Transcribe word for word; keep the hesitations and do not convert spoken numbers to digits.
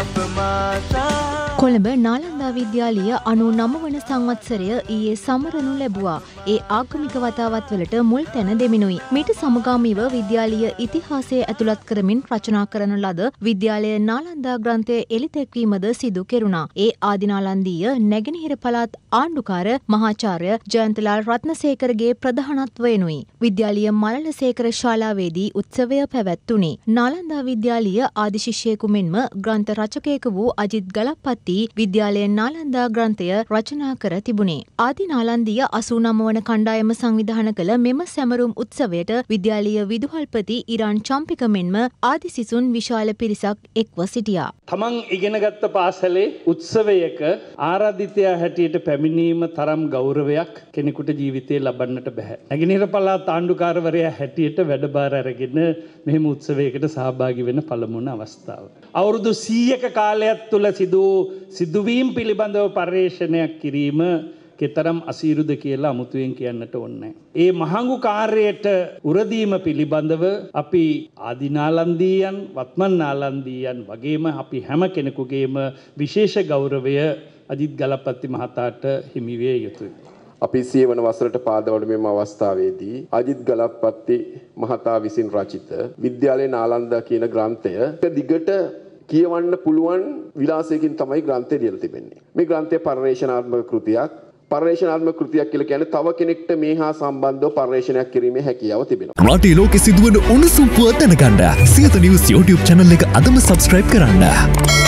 කොළඹ නාලන්දා විද්‍යාලීය අනූනව වන සංවත්සරය ඊයේ සමරනු ලැබුවා. ඒ ආගමික වතාවත් වලට මුල් තැන දෙමිනුයි. මීට සමගාමීව විද්‍යාලීය ඉතිහාසය ඇතුළත් කරමින් රචනා කරන ලද විද්‍යාලය නාලන්දා ග්‍රන්ථය එළිදැක්වීමද සිදු කෙරුණා. ඒ ආදිනාලන්දීය නැගෙනහිර පළාත් ආණ්ඩුකාර මහාචාර්ය ජයන්තලාල් රත්නසේකරගේ ප්‍රධානත්වයෙනුයි. විද්‍යාලීය මලලසේකර ශාලාවේදී උත්සවය පැවැත්වුණේ. නාලන්දා විද්‍යාලීය ආදි ශිෂ්‍යයෙකු මෙන්ම ග්‍රන්ථ රචකයෙකු වූ අජිත් ගලප්පත්ති විද්‍යාලයේ නාලන්දා ග්‍රන්ථය රචනා කර තිබුණේ. ආදි නාලන්දීය අසූනම වන කණ්ඩායම සංවිධානය කළ මෙම සැමරුම් උත්සවයට විද්‍යාලීය විදුහල්පති ඉරාන් චම්පික මෙන්ම ආදි සිසුන් විශාල පිරිසක් එක්ව සිටියා. තමන් ඉගෙනගත්ත පාසලේ උත්සවයක ආරාධිතයා හැටියට පැමිණීම තරම් ගෞරවයක් කෙනෙකුට ජීවිතේ ලබන්නට බෑ. නැගෙනහිර පළාත් ආණ්ඩුකාරවරයා හැටියට වැඩබාර අරගෙන මෙහෙම උත්සවයකට සහභාගී වෙන පළමුවන අවස්ථාව. අවුරුදු සීයක කාලයක් තුල සිදු සිදුවීම් පිළිබඳව පර්යේෂණයක් කිරීම කෙතරම් අසීරුද කියලා අමුතුවෙන් කියන්නට ඕනේ. ඒ මහඟු කාර්යයට උරදීම පිළිබඳව අපි ආදිනාලන්දීයන්, වත්මන් නාලන්දීයන් වගේම අපි හැම කෙනෙකුගේම විශේෂ ගෞරවය අජිත් ගලප්පත්ති මහතාට හිමි විය යුතුයි. අපි සිය වන වසරට පාදවන මෙම අවස්ථාවේදී අජිත් ගලප්පත්ති මහතා විසින් රචිත විද්‍යාලයේ නාලන්දා කියන ග්‍රන්ථය දිගට කියවන්න පුළුවන් විලාසයකින් තමයි ග්‍රන්ථය ලියලා තිබෙන්නේ. මේ ග්‍රන්ථය පර්යේෂණාත්මක කෘතියක්. පර්යේෂණාත්මක කෘතියක් කියලා කියන්නේ තව කෙනෙක්ට මේ හා සම්බන්ධව පර්යේෂණයක් කිරීමේ හැකියාව තිබෙනවා. රටේ ලෝකෙ සිදුවන උණුසුම් පුවත් දැනගන්න සියත නිවුස් YouTube channel එක අදම subscribe කරන්න.